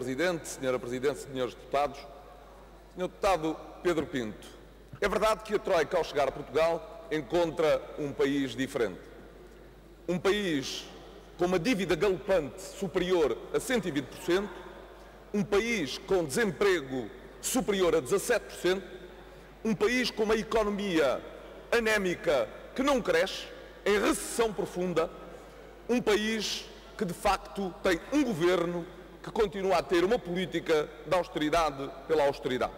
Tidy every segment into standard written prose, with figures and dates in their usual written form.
Presidente, senhores deputados, Sr. Deputado Pedro Pinto, é verdade que a Troika, ao chegar a Portugal, encontra um país diferente. Um país com uma dívida galopante superior a 120%, um país com desemprego superior a 17%, um país com uma economia anémica que não cresce, em recessão profunda, um país que de facto tem um governo que continua a ter uma política de austeridade pela austeridade.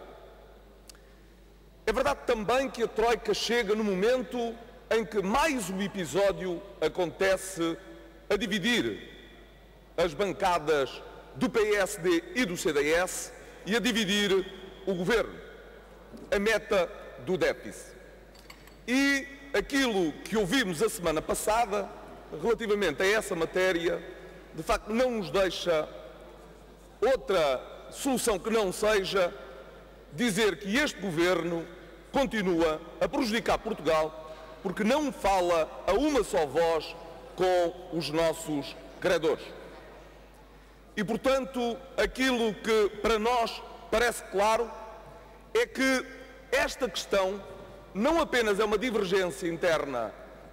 É verdade também que a Troika chega no momento em que mais um episódio acontece a dividir as bancadas do PSD e do CDS e a dividir o governo, a meta do déficit. E aquilo que ouvimos a semana passada, relativamente a essa matéria, de facto não nos deixa outra solução que não seja dizer que este governo continua a prejudicar Portugal porque não fala a uma só voz com os nossos credores. E, portanto, aquilo que para nós parece claro é que esta questão não apenas é uma divergência interna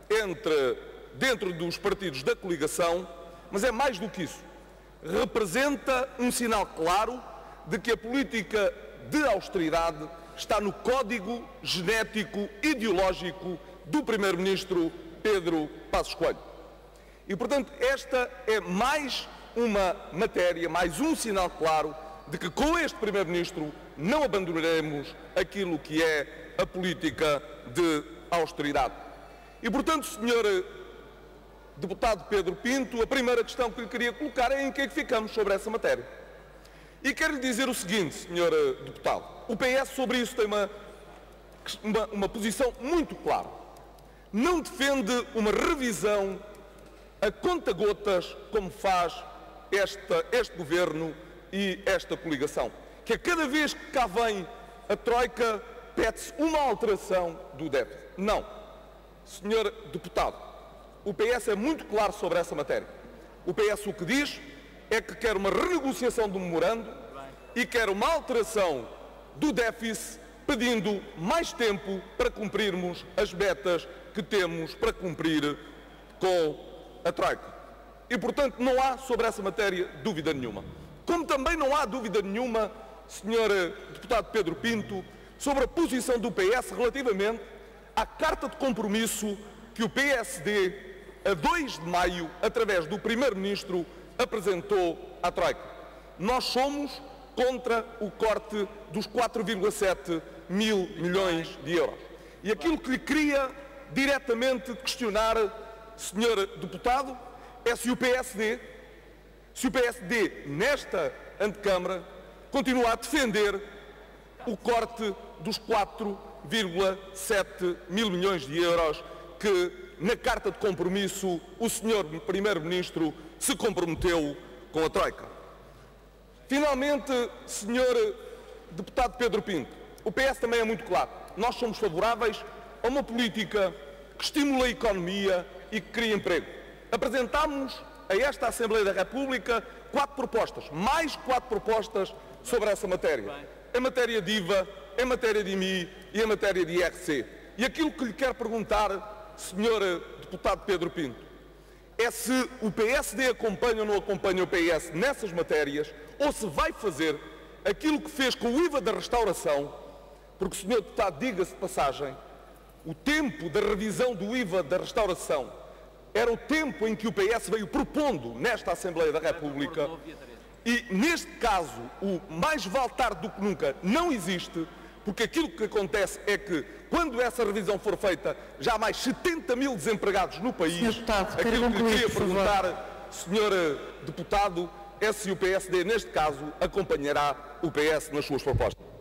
dentro dos partidos da coligação, mas é mais do que isso. Representa um sinal claro de que a política de austeridade está no código genético ideológico do Primeiro-Ministro Pedro Passos Coelho. E, portanto, esta é mais uma matéria, mais um sinal claro de que com este Primeiro-Ministro não abandonaremos aquilo que é a política de austeridade. E, portanto, Sr. Deputado Pedro Pinto, a primeira questão que lhe queria colocar é em que é que ficamos sobre essa matéria. E quero lhe dizer o seguinte, Sr. Deputado, o PS sobre isso tem uma posição muito clara. Não defende uma revisão a conta-gotas como faz este Governo e esta coligação. Que a cada vez que cá vem a Troika, pede-se uma alteração do déficit. Não. Sr. Deputado, o PS é muito claro sobre essa matéria. O PS o que diz é que quer uma renegociação do memorando e quer uma alteração do déficit, pedindo mais tempo para cumprirmos as metas que temos para cumprir com a Troika. E, portanto, não há sobre essa matéria dúvida nenhuma. Como também não há dúvida nenhuma, Sr. Deputado Pedro Pinto, sobre a posição do PS relativamente à carta de compromisso que o PSD, a 2 de maio, através do Primeiro-Ministro, apresentou à Troika. Nós somos contra o corte dos 4,7 mil milhões de euros. E aquilo que lhe queria diretamente questionar, Sr. Deputado, é se o PSD nesta antecâmara continua a defender o corte dos 4,7 mil milhões de euros que, na carta de compromisso, o Sr. Primeiro-Ministro se comprometeu com a Troika. Finalmente, Sr. Deputado Pedro Pinto, o PS também é muito claro. Nós somos favoráveis a uma política que estimula a economia e que cria emprego. Apresentámos a esta Assembleia da República 4 propostas, mais 4 propostas sobre essa matéria. Em matéria de IVA, em matéria de IMI e em matéria de IRC. E aquilo que lhe quero perguntar, Sr. Deputado Pedro Pinto, é se o PSD acompanha ou não acompanha o PS nessas matérias, ou se vai fazer aquilo que fez com o IVA da restauração, porque, Sr. Deputado, diga-se de passagem, o tempo da revisão do IVA da restauração era o tempo em que o PS veio propondo nesta Assembleia da República e, neste caso, o mais vale tarde do que nunca não existe, porque aquilo que acontece é que, quando essa revisão for feita, já há mais 70 mil desempregados no país. Sr. Deputado, aquilo que lhe queria perguntar, favor. Sr. Deputado, é se o PSD, neste caso, acompanhará o PS nas suas propostas.